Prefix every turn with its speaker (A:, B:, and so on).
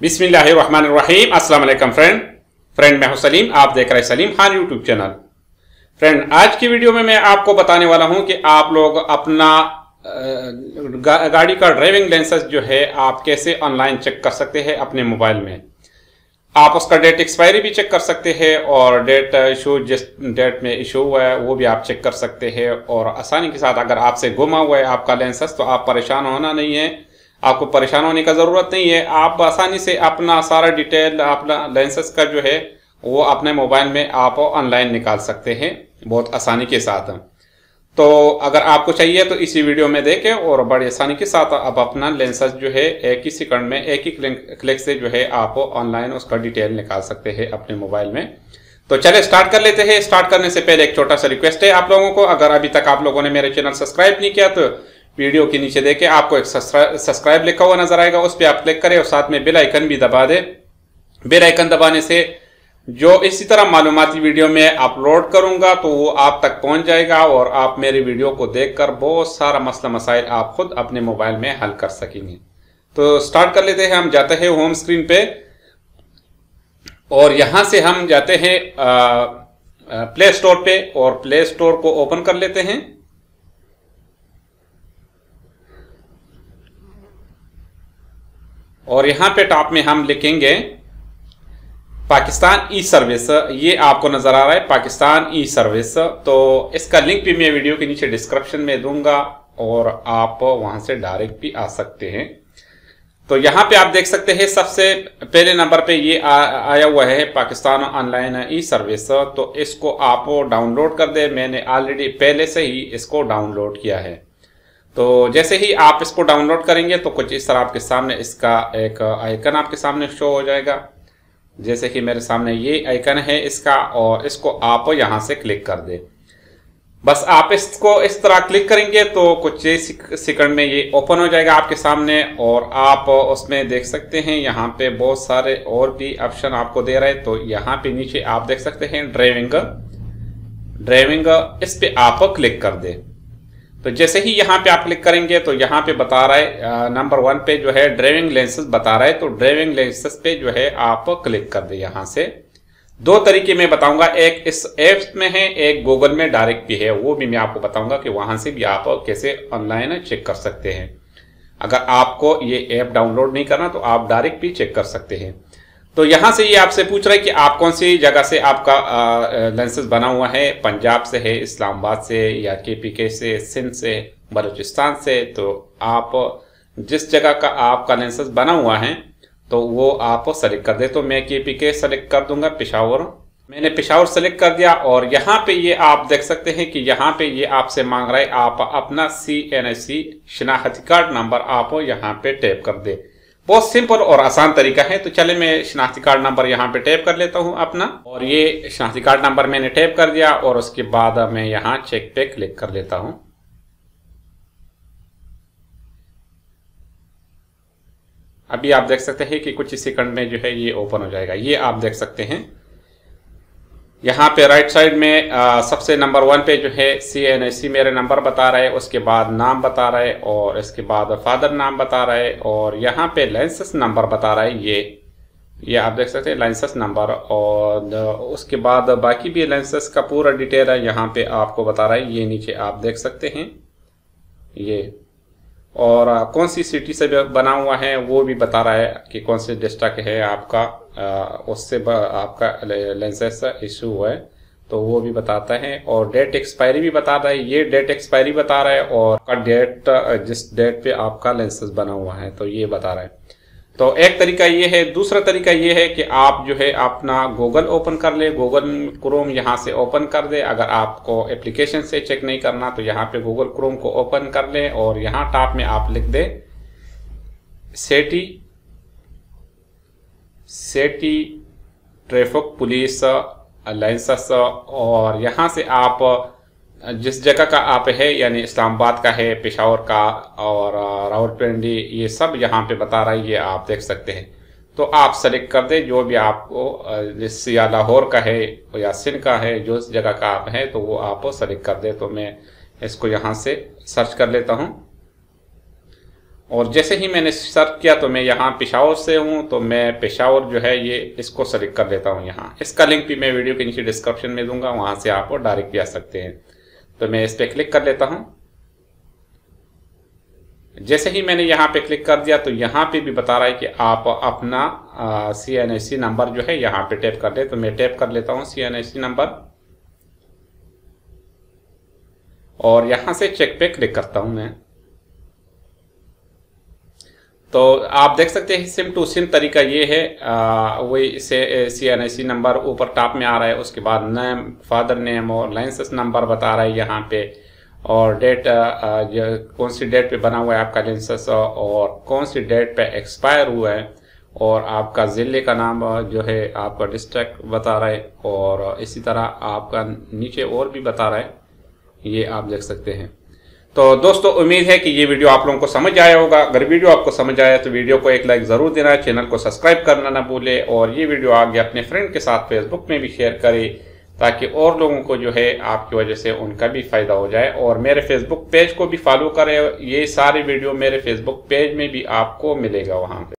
A: बिस्मिल्लाहिर्रहमानिर्रहीम। अस्सलाम वालेकुम फ्रेंड मैं हूं सलीम, आप देख रहे हैं Salim Khan YouTube channel. Friend आज की वीडियो में मैं आपको बताने वाला हूं कि आप लोग अपना गाड़ी का ड्राइविंग लाइसेंस जो है आप कैसे ऑनलाइन चेक कर सकते हैं अपने मोबाइल में। आप उसका डेट एक्सपायरी भी चेक कर सकते हैं और डेट इशू जिस डेट में इशू हुआ है वो भी आप चेक कर सकते हैं। और आसानी के साथ अगर आपसे गुमा हुआ है आपका लाइसेंस तो आप परेशान होना नहीं है, आपको परेशान होने का ज़रूरत नहीं है। आप आसानी से अपना सारा डिटेल अपना लाइसेंस का जो है वो अपने मोबाइल में आप ऑनलाइन निकाल सकते हैं बहुत आसानी के साथ। तो अगर आपको चाहिए तो इसी वीडियो में देखें और बड़ी आसानी के साथ आप अपना लाइसेंस जो है एक ही सेकंड में एक ही क्लिक से जो है आप ऑनलाइन उसका डिटेल निकाल सकते हैं अपने मोबाइल में। तो चले स्टार्ट कर लेते हैं। स्टार्ट करने से पहले एक छोटा सा रिक्वेस्ट है आप लोगों को, अगर अभी तक आप लोगों ने मेरे चैनल सब्सक्राइब नहीं किया तो वीडियो के नीचे देखें आपको एक सब्सक्राइब लिखा हुआ नजर आएगा, उस पर आप क्लिक करें और साथ में बेल आइकन भी दबा दें। बेल आइकन दबाने से जो इसी तरह मालूमाती वीडियो में अपलोड करूंगा तो वो आप तक पहुंच जाएगा और आप मेरे वीडियो को देखकर बहुत सारा मसला मसाइल आप खुद अपने मोबाइल में हल कर सकेंगे। तो स्टार्ट कर लेते हैं। हम जाते हैं होम स्क्रीन पे और यहां से हम जाते हैं प्ले स्टोर पे और प्ले स्टोर को ओपन कर लेते हैं। और यहां पे टॉप में हम लिखेंगे पाकिस्तान ई सर्विस। ये आपको नजर आ रहा है पाकिस्तान ई सर्विस। तो इसका लिंक भी मैं वीडियो के नीचे डिस्क्रिप्शन में दूंगा और आप वहां से डायरेक्ट भी आ सकते हैं। तो यहां पे आप देख सकते हैं सबसे पहले नंबर पे ये आया हुआ है पाकिस्तान ऑनलाइन ई सर्विस। तो इसको आप डाउनलोड कर दे। मैंने ऑलरेडी पहले से ही इसको डाउनलोड किया है। तो जैसे ही आप इसको डाउनलोड करेंगे तो कुछ इस तरह आपके सामने इसका एक आइकन आपके सामने शो हो जाएगा। जैसे कि मेरे सामने ये आइकन है इसका और इसको आप यहां से क्लिक कर दे। बस आप इसको इस तरह क्लिक करेंगे तो कुछ सेकंड में ये ओपन हो जाएगा आपके सामने और आप उसमें देख सकते हैं यहाँ पे बहुत सारे और भी ऑप्शन आपको दे रहे हैं। तो यहाँ पे नीचे आप देख सकते हैं ड्राइविंग इस पे आप क्लिक कर दे। तो जैसे ही यहाँ पे आप क्लिक करेंगे तो यहाँ पे बता रहा है नंबर 1 पे जो है ड्राइविंग लाइसेंस बता रहा है। तो ड्राइविंग लाइसेंस पे जो है आप क्लिक कर दे। यहाँ से दो तरीके में बताऊंगा, एक इस ऐप में है एक गूगल में डायरेक्ट भी है, वो भी मैं आपको बताऊंगा कि वहां से भी आप कैसे ऑनलाइन चेक कर सकते हैं। अगर आपको ये ऐप डाउनलोड नहीं करना तो आप डायरेक्ट भी चेक कर सकते हैं। तो यहां से ये आपसे पूछ रहा है कि आप कौन सी जगह से आपका लाइसेंस बना हुआ है, पंजाब से है, इस्लामाबाद से या KPK से, सिंध से, बलूचिस्तान से। तो आप जिस जगह का आपका लाइसेंस बना हुआ है तो वो आप सेलेक्ट कर दे। तो मैं KPK सेलेक्ट कर दूंगा, पेशावर। मैंने पेशावर सेलेक्ट कर दिया और यहाँ पे ये आप देख सकते हैं कि यहाँ पे ये आपसे मांग रहा है आप अपना CNC शनाख्ती कार्ड नंबर आप यहाँ पे टैप कर दे। बहुत सिंपल और आसान तरीका है। तो चले मैं शनाख्ती कार्ड नंबर यहाँ पे टैप कर लेता हूँ अपना, और ये शनाख्ती कार्ड नंबर मैंने टैप कर दिया और उसके बाद मैं यहाँ चेक पे क्लिक कर लेता हूँ। अभी आप देख सकते हैं कि कुछ ही सेकंड में जो है ये ओपन हो जाएगा। ये आप देख सकते हैं यहाँ पे राइट साइड में सबसे नंबर 1 पे जो है CNC मेरे नंबर बता रहा है, उसके बाद नाम बता रहा है और इसके बाद फादर नाम बता रहा है और यहाँ पे लाइसेंस नंबर बता रहा है। ये आप देख सकते हैं लाइसेंस नंबर, और उसके बाद बाकी भी लाइसेंस का पूरा डिटेल है यहाँ पे आपको बता रहा है। ये नीचे आप देख सकते हैं ये, और कौन सी सिटी से बना हुआ है वो भी बता रहा है कि कौन से डिस्ट्रिक्ट है आपका, उससे आपका लाइसेंस इशू हुआ है तो वो भी बताता है। और डेट एक्सपायरी भी बताता है, ये डेट एक्सपायरी बता रहा है और का डेट जिस डेट पे आपका लाइसेंस बना हुआ है तो ये बता रहा है। तो एक तरीका ये है। दूसरा तरीका ये है कि आप जो है अपना गूगल ओपन कर ले, गूगल क्रोम यहाँ से ओपन कर दे। अगर आपको एप्लीकेशन से चेक नहीं करना तो यहाँ पे गूगल क्रोम को ओपन कर ले और यहाँ टॉप में आप लिख दे सिटी ट्रैफिक पुलिस लाइसेंस, और यहाँ से आप जिस जगह का आप है यानी इस्लामाबाद का है, पेशावर का और रावलपिंडी, ये सब यहाँ पे बता रहा है। ये आप देख सकते हैं। तो आप सेलेक्ट कर दे जो भी आपको, जिस या लाहौर का है या सिंध का है, जो इस जगह का आप है तो वो आप सेलेक्ट कर दे। तो मैं इसको यहाँ से सर्च कर लेता हूँ और जैसे ही मैंने सर्च किया तो मैं यहाँ पेशावर से हूँ, तो मैं पेशावर जो है ये इसको सेलेक्ट कर लेता हूँ। यहाँ इसका लिंक भी मैं वीडियो के नीचे डिस्क्रिप्शन में दूंगा, वहाँ से आप डायरेक्ट भी आ सकते हैं। तो मैं इस पर क्लिक कर लेता हूँ। जैसे ही मैंने यहाँ पे क्लिक कर दिया तो यहाँ पे भी बता रहा है कि आप अपना CNIC नंबर जो है यहाँ पे टैप कर ले। तो मैं टैप कर लेता हूँ CNIC नंबर और यहाँ से चेक पे क्लिक करता हूँ मैं। तो आप देख सकते हैं सिम टू सिम तरीका ये है। वही से CNIC नंबर ऊपर टॉप में आ रहा है, उसके बाद नेम, फादर नेम और लाइसेंस नंबर बता रहा है यहाँ पे, और डेट कौन सी डेट पे बना हुआ है आपका लाइसेंस और कौन सी डेट पे एक्सपायर हुआ है, और आपका ज़िले का नाम जो है आपका डिस्ट्रिक्ट बता रहा है, और इसी तरह आपका नीचे और भी बता रहा है, ये आप देख सकते हैं। तो दोस्तों उम्मीद है कि ये वीडियो आप लोगों को समझ आया होगा। अगर वीडियो आपको समझ आया तो वीडियो को एक लाइक ज़रूर देना, चैनल को सब्सक्राइब करना ना भूले, और ये वीडियो आगे अपने फ्रेंड के साथ फेसबुक में भी शेयर करें ताकि और लोगों को जो है आपकी वजह से उनका भी फ़ायदा हो जाए। और मेरे फेसबुक पेज को भी फॉलो करें, ये सारी वीडियो मेरे फेसबुक पेज में भी आपको मिलेगा वहाँ पे।